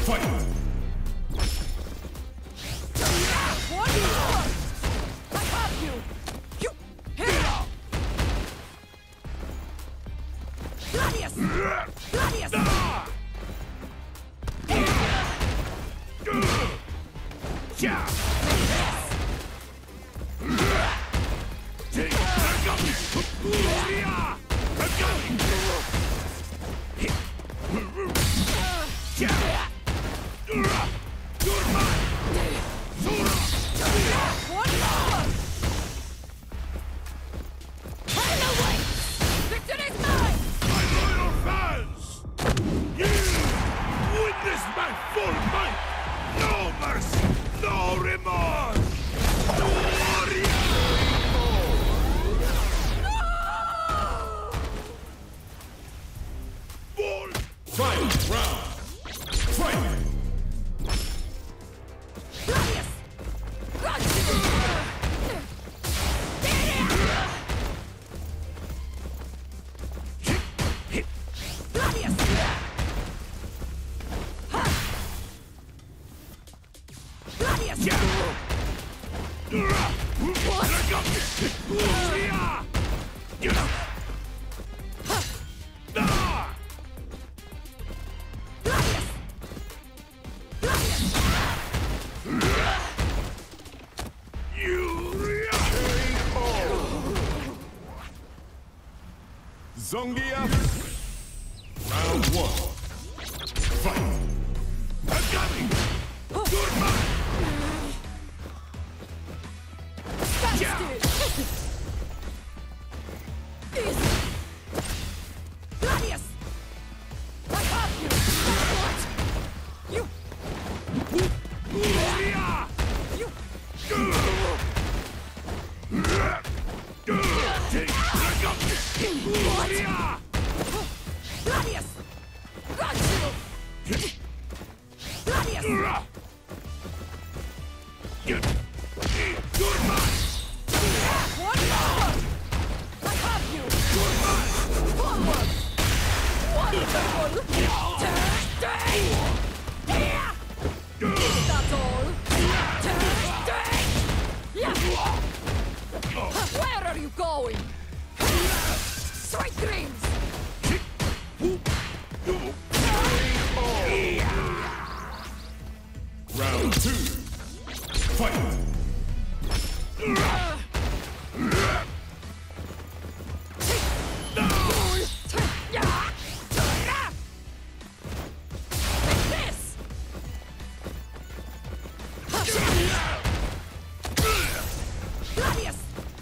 Fight! I have you! You! Here! Gladius! Gladius! You're mine! One more! Turn away! Victory's mine! My loyal fans! You witness my full might! No mercy! No remorse! Warrior! Full fight round! Fight! Gladius! Gladius! Gladius! Zongia, round one. Fight! Agami! You're mine! Gladius! I have you! What? You! You! Gladius! Got you! Gladius! You're mine! One more! I have you! You're mine! Forward! Wonderful! Is that all? Where are you going? Sweet dreams! Round two. Fight! Gladius!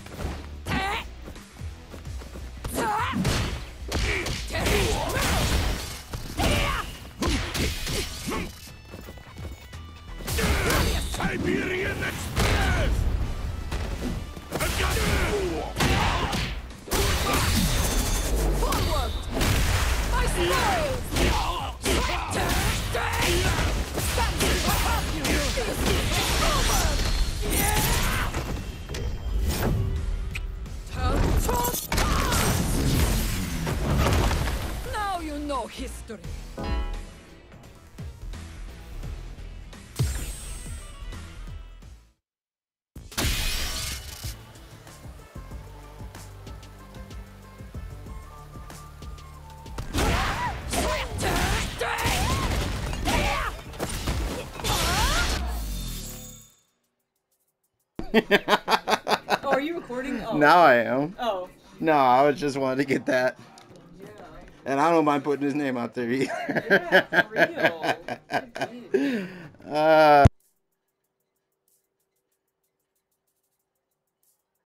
Siberian Express! I got you! Forward! My spoils! Standing above you! Forward! Turn to pass! Now you know history. Oh, are you recording? Oh. Now I am. Oh. No, I was just wanted to get that. Yeah. And I don't mind putting his name out there either. Yeah, for real.